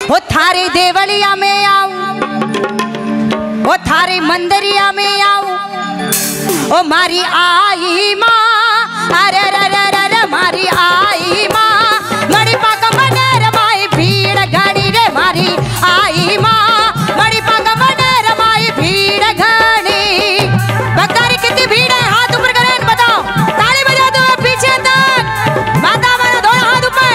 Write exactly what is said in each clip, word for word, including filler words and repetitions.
वो थारे देवलिया में आऊं, वो थारे मंदिरिया में आऊं, ओ मारी आई माँ, अरे रे रे रे रे मारी आई माँ, मणि पाक मनेर माई भीड़ घड़ी रे मारी आई माँ, मणि पाक मनेर माई भीड़ घड़ी। भक्तारी कितनी भीड़ है, हाथ ऊपर करें बताओ, ताली बजा दो पीछे तक, माता वाला दोनों हाथ ऊपर।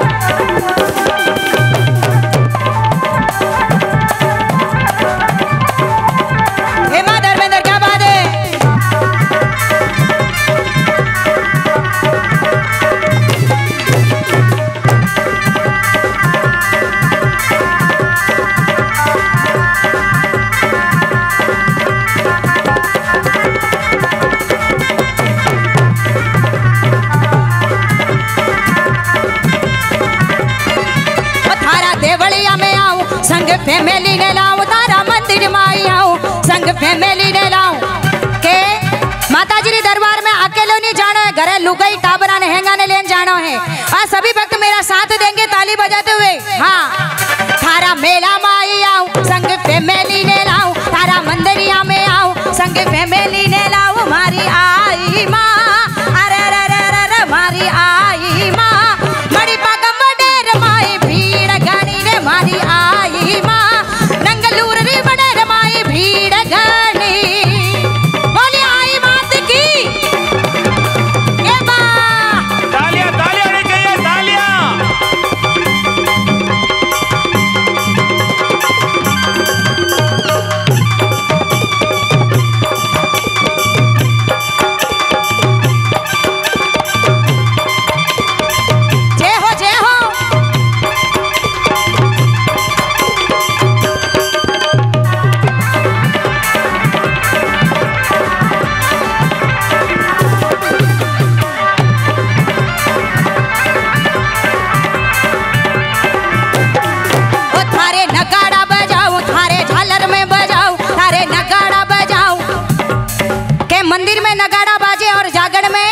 हे माँ धर्मेंद्र क्या बात है। संग फैमिली ने लाऊं, तारा मंदिर में आई आऊं, संग फैमिली ने लाऊं के माता जी दरबार में अकेले नहीं जाना है, घरे लुगाई टाबरा ने हेंगा ने लेन जाना है। और सभी भक्त मेरा साथ देंगे ताली बजाते हुए। हाँ, थारा मेला में आई आऊं, संग फैमिली ने लाऊं, तारा मंदिरिया में आऊं, संग फैमिली ने लाऊं, मारी आई माँ, अरे रे रे रे रे मारी आई माँ, मणि पाक मनेर माई भीड़ घड़ी रे मारी आई माँ, नंगलूर रे मनेर माई भीड़ घड़ी। बोली आई मात की ये बा। तालियां तालियां नहीं चाहिए, तालियां। जय हो जय हो। ओ थारे नगाड़ा बजाऊं, थारे झालर में बजाऊं, थारे नगाड़ा बजाऊं के मंदिर में नगाड़ा बाजे और जागरण में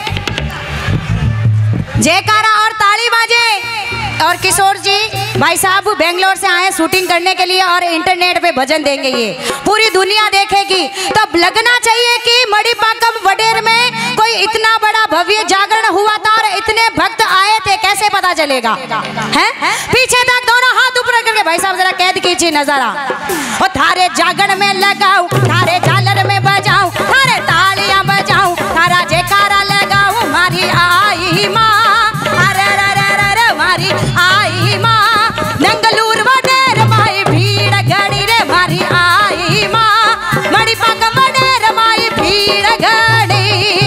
जयकारा और ताली बाजे। और किशोर जी भाई साहब बेंगलोर से आए शूटिंग करने के लिए और इंटरनेट पे भजन देंगे, ये पूरी दुनिया देखेगी। तब लगना चाहिए कि मणिपाकम वडेर में कोई इतना बड़ा भव्य जागरण हुआ था और इतने भक्त आए थे, कैसे पता चलेगा है? पीछे तक दोनों हाथ ऊपर करके भाई साहब जरा कैद कीजिए नजारा। और थारे जागरण में लगाऊं, थारे झालर में बजाऊं, थारे तालियां बजाऊं, थारा जयकारा लगाऊं, मारी आई माँ, अरे रे रे रे रे मारी आई माँ, नंगलूर वडेर माई भीड़ घड़ी रे मारी आई माँ, मणि पाक वडेर माई भीड़ घड़ी।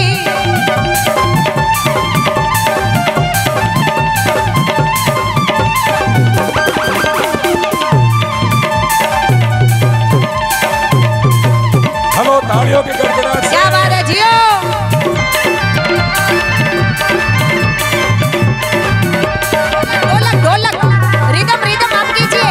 हेलो, तालियों की गड़गड़ाहट से। क्या बात है जियो। ढोलक ढोलक रिदम रिदम आप कीजिए।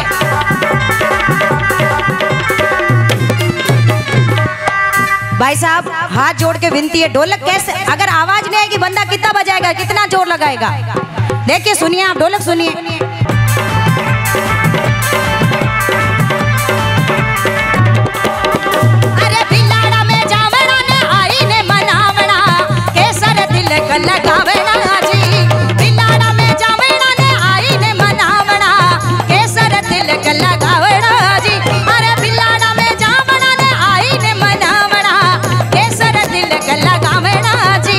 भाई साहब हाथ जोड़ के विनती है, ढोलक कैसे, अगर आवाज नहीं आएगी बंदा कितना बजाएगा, कितना जोर लगाएगा। देखिए सुनिए आप, ढोलक सुनिए। अरे बिलाड़ा में जावड़ा ने आई ने मनावड़ा, केसर तिलक लगावड़ा जी, बिलाड़ा में जावड़ा ने आई ने मनावड़ा, केसर तिलक लगावड़ा जी, अरे बिलाड़ा में जावड़ा ने आई ने मनावड़ा, केसर तिलक लगावड़ा जी।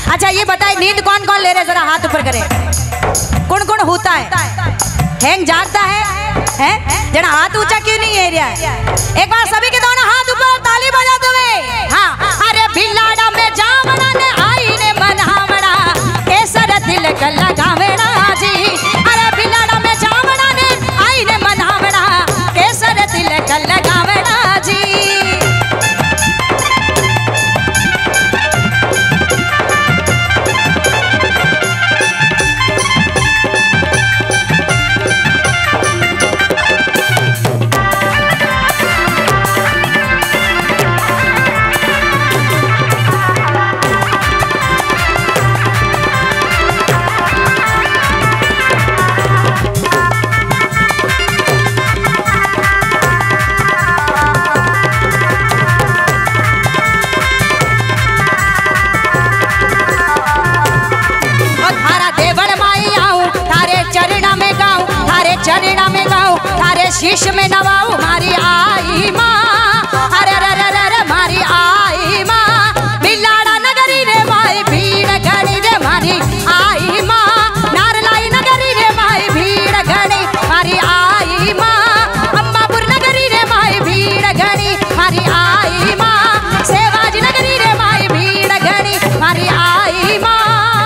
अच्छा ये बताए नींद कौन कौन ले रहे, जरा हाथ ऊपर करे। कौन कौन होता है, हैंग जागता है, हैं? जरा हाथ ऊंचा क्यों नहीं है रिया? एक बार सभी के दोनों हाथ ऊपर, ताली बजाते हुए। हाँ, अरे बिलाड़ा में जावड़ा ने आई ने मनावड़ा, केसर दिल का लगावड़ा जी। अरे बिलाड़ा में जावड़ा ने आई ने मनावड़ा, केसर दिल का लगावड़ा जी। शीश में नवाऊ मारी आई माँ, अरे रे रे रे रे मारी आई माँ। बिलाड़ा नगरी रे माई भीड़ घड़ी रे मारी आई माँ। नारलाई नगरी रे माई भीड़ घड़ी मारी आई माँ। अम्बापुर नगरी रे माई भीड़ घड़ी मारी आई माँ। सेवाजी नगरी रे माई भीड़ घड़ी मारी आई माँ।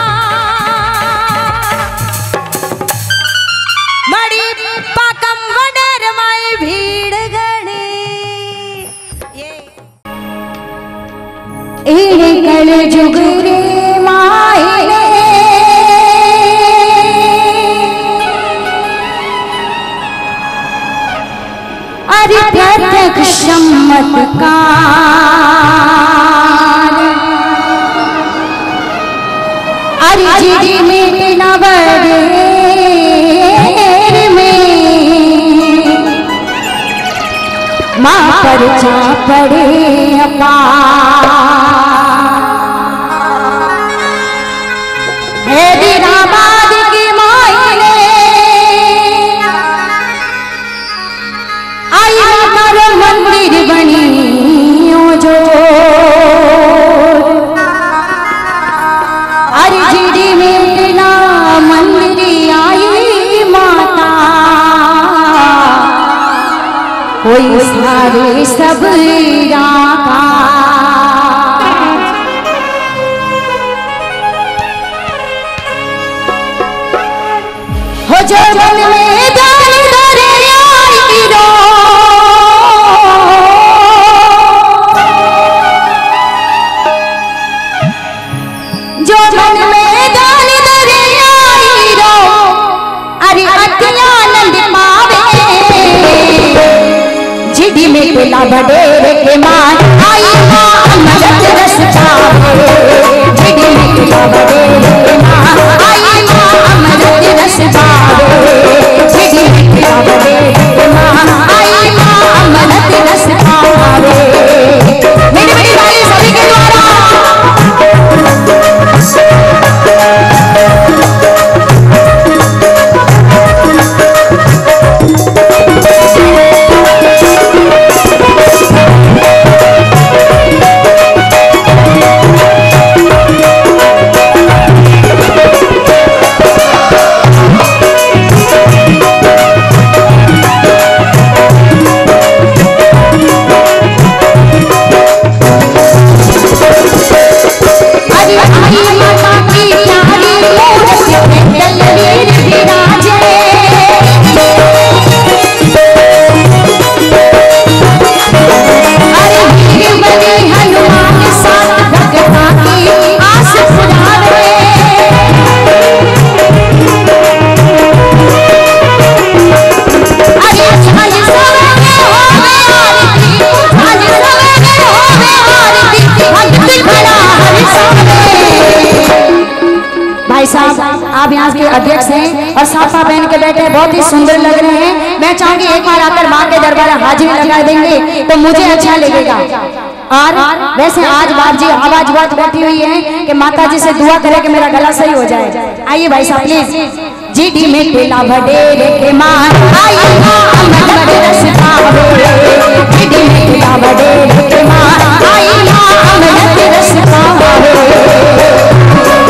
मड़ी पाकम वडेर माई भीड़ घड़ी ये जुगरे माई रे। अरे प्रत्यक्ष चमत्कार अरे जी में नवरे माँ पर जा पड़े अपार। हैदराबाद की माई ने आई हमारा मंदिर बनी जो। अरे जिडी में ना मंदिर आई माता, कोई सारे सब राका। हो जवन में दाल दरे आई रो, जवन में दाल दरे आई रो। अरे अत्यानंद पावे जिडी में पिला बडेर के मान आई माँ अमृत रस पावे। जिडी में पिला बडेर के मान आई माँ अमृत रस पावे। जिडी में पिला बडेर के मान आई माँ अमृत रस पावे। मेरी मेरी भाई सभी के द्वारा साहब, आप यहाँ के अध्यक्ष हैं और साफा पहन के बैठे बहुत ही सुंदर लग रहे हैं। मैं चाहूंगी एक बार आकर माँ के दरबार हाजिरी लगा देंगे तो मुझे अच्छा लगेगा। और वैसे आज बाप जी आवाज बहुत बैठी हुई है कि माता जी से दुआ करे कि मेरा गला सही हो जाए। आइए भाई साहब प्लीज। जीडी में पेला भडेरे के मान आई माँ अमृत रस पावे। जीडी में पेला भडेरे के मान आई माँ अमृत रस पावे।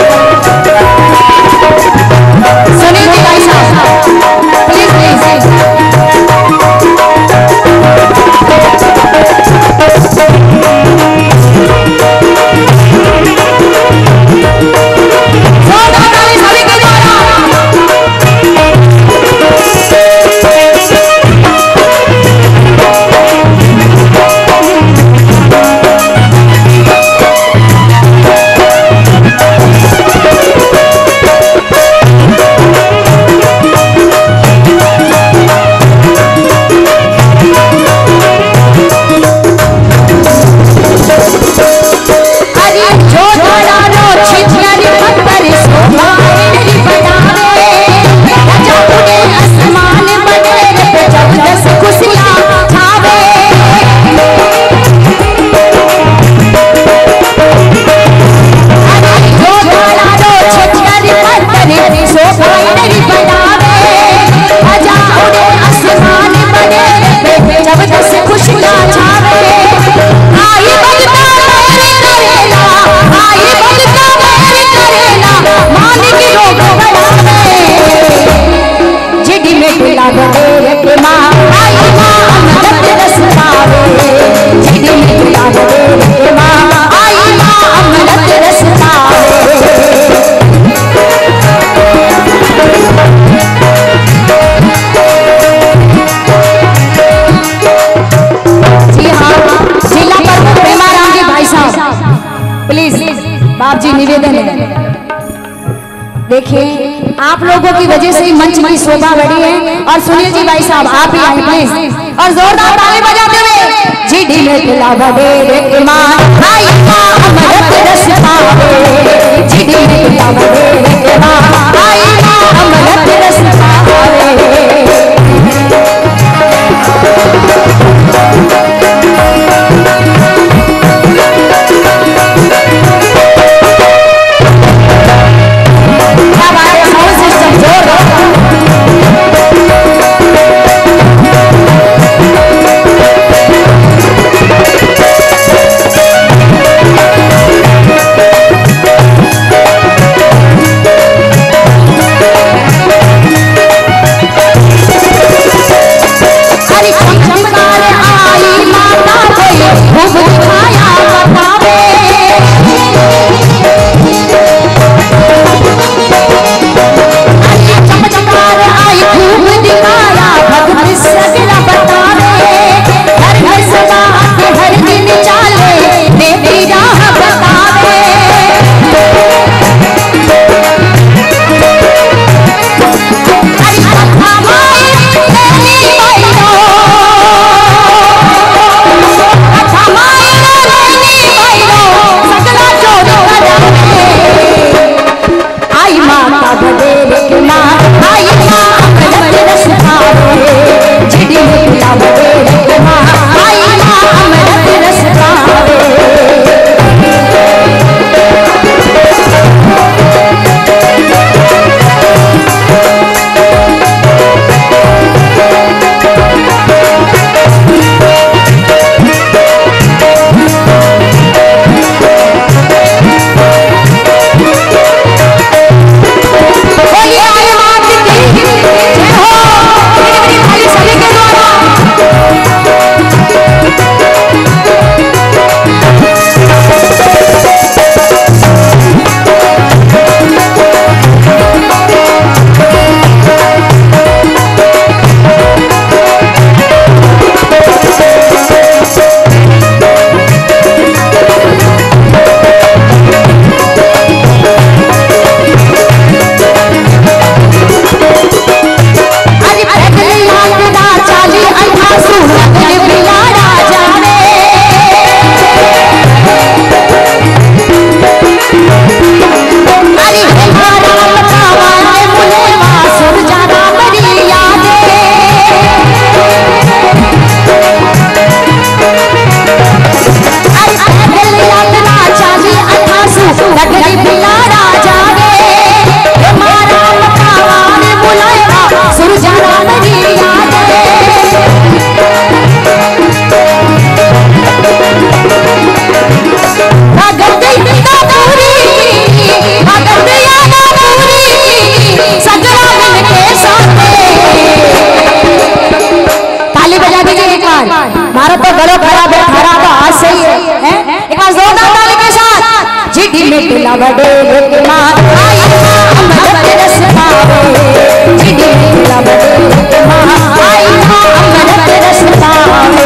छिछियारी पत्थर शोभा इनरी बनावे राजा उड़े आसमान बनेर पे जबरदस्त खुशियां छावे अरे जो डाला रो छिछियारी पत्थर शोभा इनरी बनावे राजा उड़े आसमान बनेर पे जबरदस्त खुशियां छावे आई भगता मेरी करेला आई भगता मेरी करेला मालिक रोग बढ़ावे जिडी में पिला बदेर के माँ आई माँ अमृत रस पावे जिडी में पिला बदेर के माँ आई माँ अमृत रस पावे जी हाँ जिला प्रमुख प्रेमाराम जी भाई साहब प्लीज बाप जी निवेदन है देखिए आप लोगों की वजह से ही मंच की शोभा बढ़ी है और सुनील जी भाई साहब आप ही आए प्लीज और जोरदार ताली बजाते हुए जिडी में पिला बदेर के माँ आई माँ अमृत रस पावे जिडी में पिला बदेर के माँ आई माँ अमृत रस पावे हमारा तो गलो खराब है, थारा तो आज सही है, हैं? एक बार जोरदार ताली के साथ जिडी में पिला बड़े के मां आई मां अमृत रस पावे, जिडी में पिला बड़े के मां आई मां अमृत रस पावे।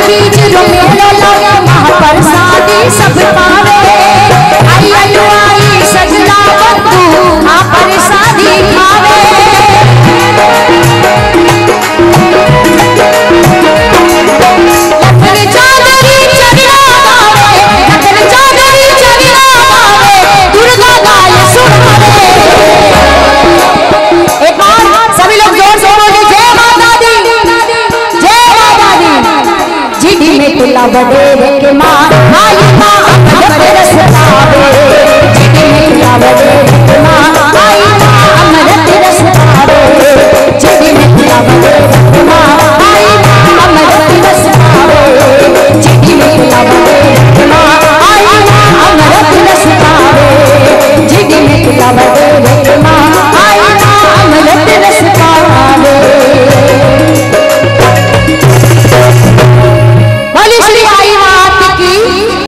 बीच जो मेलो लगे महाप्रसादी सब पावे। आई अनुआई सजला बंधु हाँ प्रसादी खावे। लखन चादरी चरिया गावे, लखन चादरी चरिया गावे, दुर्गा गाय सुनावे। एक बार सभी लोग जोर से बोले जय माता दी, जय माता दी। जिदी में तुला बड़े के माँ आई माँ अमृत रस पावे। जिदी में तुला बड़े के माँ आई माँ अमृत रस पावे। जिदी में तुला बड़े के माँ